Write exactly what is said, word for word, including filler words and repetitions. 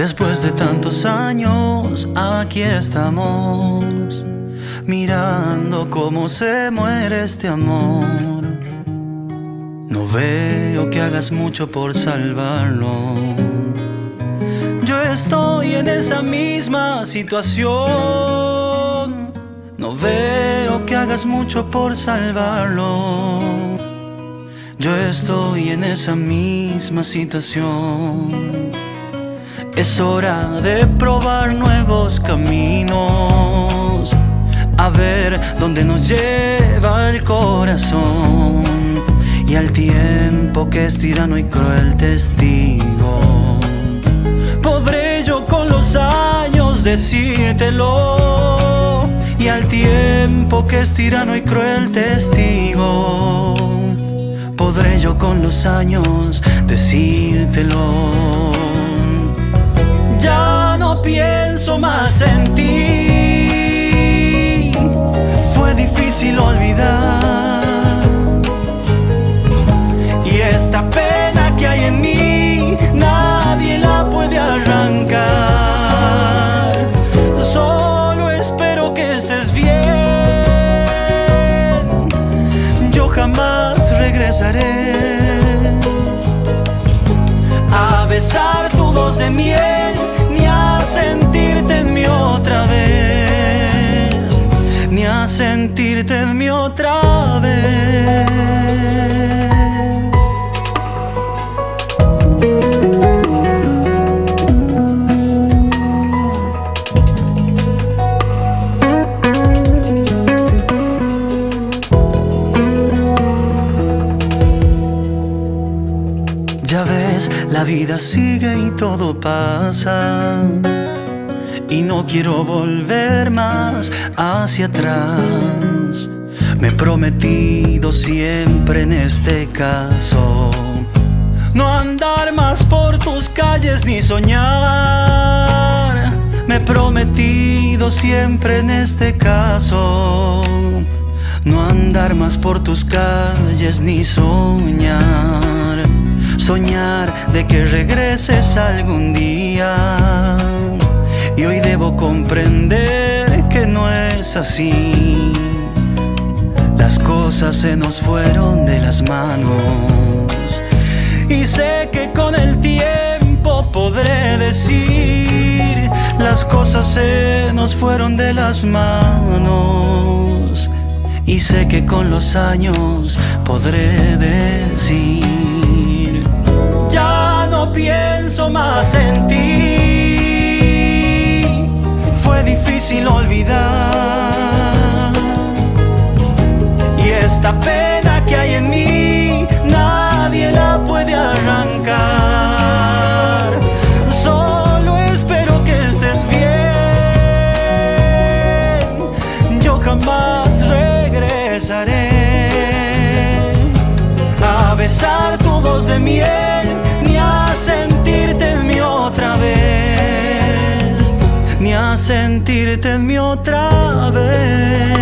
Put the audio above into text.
Después de tantos años, aquí estamos, mirando cómo se muere este amor. No veo que hagas mucho por salvarlo. Yo estoy en esa misma situación. No veo que hagas mucho por salvarlo. Yo estoy en esa misma situación. Es hora de probar nuevos caminos, a ver dónde nos lleva el corazón. Y al tiempo que es tirano y cruel testigo, podré yo con los años decírtelo. Y al tiempo que es tirano y cruel testigo, podré yo con los años decírtelo. Ya no pienso más en ti, fue difícil olvidar. Y esta pena que hay en mí, nadie la puede arrancar. Solo espero que estés bien. Yo jamás regresaré a besar tu voz de miel, ni a sentirte en mí otra vez, ni a sentirte en mí otra vez. Ya ves, la vida sigue y todo pasa, y no quiero volver más hacia atrás. Me he prometido siempre en este caso no andar más por tus calles ni soñar. Me he prometido siempre en este caso no andar más por tus calles ni soñar. Soñar de que regreses algún día, y hoy debo comprender que no es así. Las cosas se nos fueron de las manos, y sé que con el tiempo podré decir: las cosas se nos fueron de las manos. Y sé que con los años podré decir: ya no pienso más en ti, fue difícil olvidar. Y esta pena que hay en mí, nadie la puede arrancar. Solo espero que estés bien. Yo jamás regresaré a besar tu voz de miel, ni a sentirte en mí otra vez, ni a sentirte en mí otra vez.